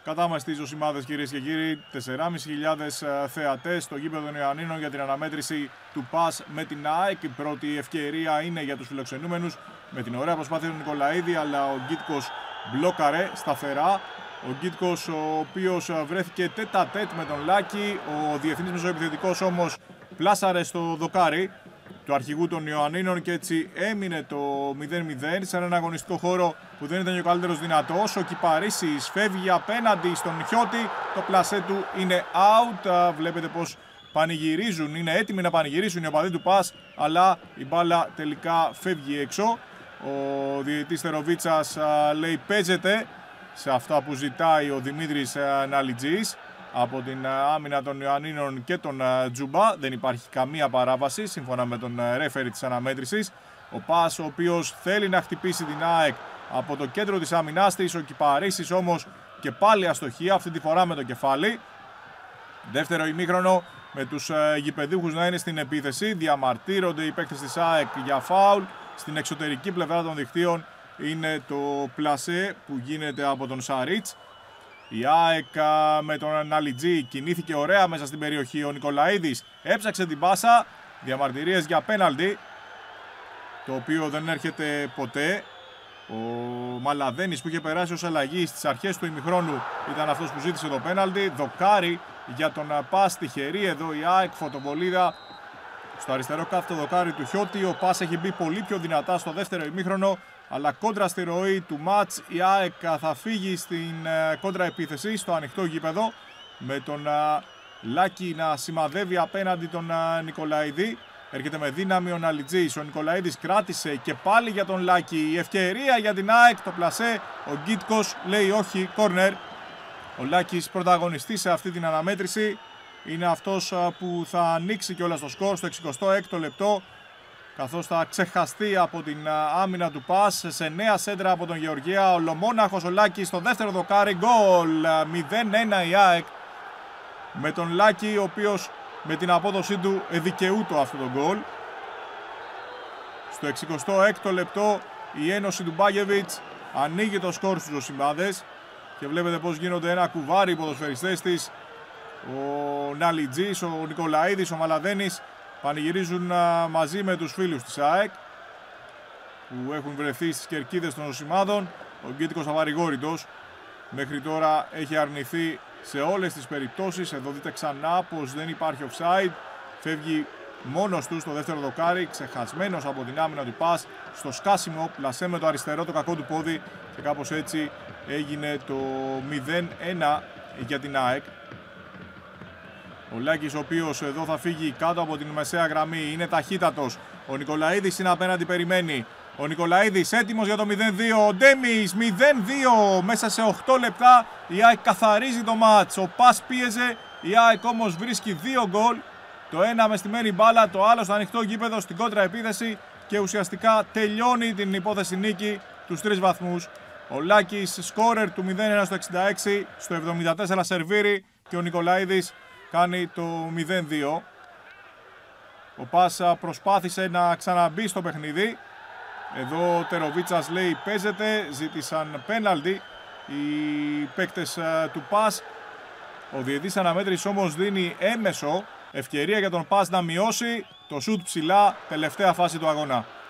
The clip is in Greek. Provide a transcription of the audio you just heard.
Κατάμαστοι Ζωσιμάδες, κυρίες και κύριοι, 4.500 θεατές στο γήπεδο των Ιωαννίνων για την αναμέτρηση του ΠΑΣ με την ΑΕΚ. Η πρώτη ευκαιρία είναι για τους φιλοξενούμενους με την ωραία προσπάθεια του Νικολαίδη, αλλά ο Γκίτκος μπλόκαρε σταθερά. Ο Γκίτκος, ο οποίος βρέθηκε τέτα-τέτ με τον Λάκη, ο διεθνής μεσοεπιθετικός όμως πλάσαρε στο δοκάρι του αρχηγού των Ιωαννίνων και έτσι έμεινε το 0-0 σε έναν αγωνιστικό χώρο που δεν ήταν και ο καλύτερος δυνατός. Ο Κυπαρίσης φεύγει απέναντι στον Χιώτη, το πλασέ του είναι out. Βλέπετε πως πανηγυρίζουν, είναι έτοιμοι να πανηγυρίσουν οι οπαδοί του ΠΑΣ, αλλά η μπάλα τελικά φεύγει έξω. Ο διαιτητής Τεροβίτσας λέει παίζεται σε αυτά που ζητάει ο Δημήτρης Ναλιτζής από την άμυνα των Ιωαννίνων και τον Τζουμπά. Δεν υπάρχει καμία παράβαση σύμφωνα με τον ρέφερι της αναμέτρησης. Ο ΠΑΣ, ο οποίος θέλει να χτυπήσει την ΑΕΚ από το κέντρο της άμυνάς της, ο Κυπαρίσης όμως και πάλι αστοχία, αυτή τη φορά με το κεφάλι. Δεύτερο ημίχρονο με τους γηπεδούχους να είναι στην επίθεση. Διαμαρτύρονται οι παίκτες της ΑΕΚ για φάουλ. Στην εξωτερική πλευρά των δικτύων είναι το πλασέ που γίνεται από τον Σαρίτς. Η ΑΕΚ με τον Ναλιτζή κινήθηκε ωραία μέσα στην περιοχή. Ο Νικολαίδης έψαξε την πάσα. Διαμαρτυρίες για πέναλτι, το οποίο δεν έρχεται ποτέ. Ο Μαλαδένης που είχε περάσει ως αλλαγή στις αρχές του ημιχρόνου ήταν αυτός που ζήτησε το πέναλτι. Δοκάρι για τον ΠΑΣ, τυχερή εδώ η ΑΕΚ, φωτοβολίδα στο αριστερό κάθετο δοκάρι του Χιώτη. Ο ΠΑΣ έχει μπει πολύ πιο δυνατά στο δεύτερο ημίχρονο, αλλά κόντρα στη ροή του μάτς η ΑΕΚ θα φύγει στην κόντρα επίθεση στο ανοιχτό γήπεδο με τον Λάκη να σημαδεύει απέναντι τον Νικολαίδη. Έρχεται με δύναμη ο Ναλιτζής, ο Νικολαίδης κράτησε και πάλι για τον Λάκη. Η ευκαιρία για την ΑΕΚ, το πλασέ, ο Γκίτκος λέει όχι, κόρνερ. Ο Λάκης πρωταγωνιστής σε αυτή την αναμέτρηση, είναι αυτός που θα ανοίξει κιόλας το σκορ στο 66ο λεπτό, καθώς θα ξεχαστεί από την άμυνα του ΠΑΣ σε νέα σέντρα από τον Γεωργία. Ο Λομόναχος ο Λάκης στο δεύτερο δοκάρι, γκολ, 0-1 η ΑΕΚ με τον Λάκη, ο οποίος με την απόδοσή του δικαιούτο αυτό το γκολ. Στο 66ο λεπτό η ένωση του Μπάγεβιτς ανοίγει το σκορ στους Ζωσιμάδες και βλέπετε πως γίνονται ένα κουβάρι οι ποδοσφαιριστές της. Ο Ναλιτζής, ο Νικολαίδης, ο Μαλαδένης πανηγυρίζουν μαζί με τους φίλους της ΑΕΚ που έχουν βρεθεί στις κερκίδες των Ζωσιμάδων. Ο Γκίτικος αβαρηγόρητος μέχρι τώρα έχει αρνηθεί σε όλες τις περιπτώσεις. Εδώ δείτε ξανά πως δεν υπάρχει offside. Φεύγει μόνος του στο δεύτερο δοκάρι, ξεχασμένος από την άμυνα του ΠΑΣ. Στο σκάσιμο πλασέ με το αριστερό το κακό του πόδι και κάπως έτσι έγινε το 0-1 για την ΑΕΚ. Ο Λάκης, ο οποίος εδώ θα φύγει κάτω από την μεσαία γραμμή, είναι ταχύτατος. Ο Νικολαίδης είναι απέναντι, περιμένει. Ο Νικολαίδης έτοιμος για το 0-2. Ο Ντέμις 0-2 μέσα σε 8 λεπτά. Η ΑΕΚ καθαρίζει το μάτς. Ο ΠΑΣ πίεζε, η ΑΕΚ όμως βρίσκει 2 γκολ. Το ένα με στημένη μπάλα, το άλλο στο ανοιχτό γήπεδο στην κόντρα επίθεση και ουσιαστικά τελειώνει την υπόθεση νίκη, τους 3 βαθμούς. Ο Λάκης σκόρερ του 0-1 στο 66, στο 74 σερβίρι και ο Νικολαίδης κάνει το 0-2. Ο ΠΑΣ προσπάθησε να ξαναμπεί στο παιχνίδι. Εδώ ο Τεροβίτσας λέει παίζεται, ζήτησαν πέναλτι οι παίκτες του ΠΑΣ. Ο διαιτητής αναμέτρησης όμως δίνει έμεσο ευκαιρία για τον ΠΑΣ να μειώσει το σουτ ψηλά, τελευταία φάση του αγώνα.